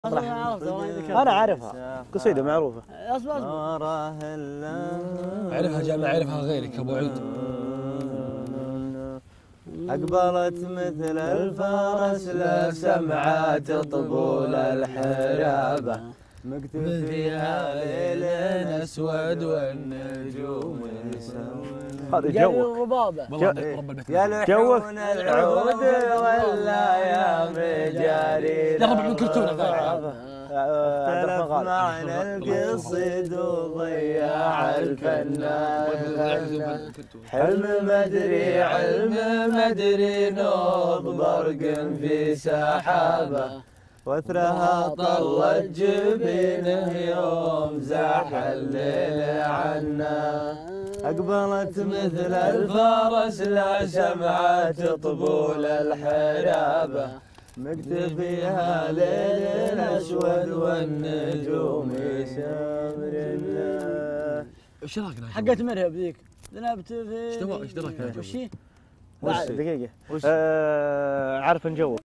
انا عارفها، قصيده معروفه. اصبر اعرفها جاء ما اعرفها غيرك ابو عيد. أقبلت مثل الفرس لا سمعت طبول الحرابة، مكتوب فيها ليل أسود والنجوم يسون. هذا جوك. يلحون العود والأيام جاري. يا ربع من كرتونه. اختلف معنى القصيد وضياع الفنان. حلم مدري علم مدري نوض برق في سحابه، وثرها طلت جبينه يوم زاح الليل عنا. أقبلت مثل الفرس لا سمعت طبول الحرابة، مكتفيها ليل أسود والنجوم يسامرنا. ايش رايك؟ حقت مرهب ذيك ذنبت في ايش دراك؟ وش هي؟ دقيقة عارف نجوك.